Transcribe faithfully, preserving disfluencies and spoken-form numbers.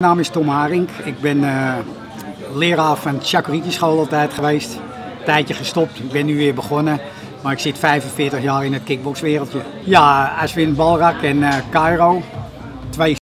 Mijn naam is Tom Haring. Ik ben uh, leraar van de Chakuriki school altijd geweest. Een tijdje gestopt. Ik ben nu weer begonnen. Maar ik zit vijfenveertig jaar in het kickboxwereldje. Ja, Ashwin Balrak en uh, Cairo. Twee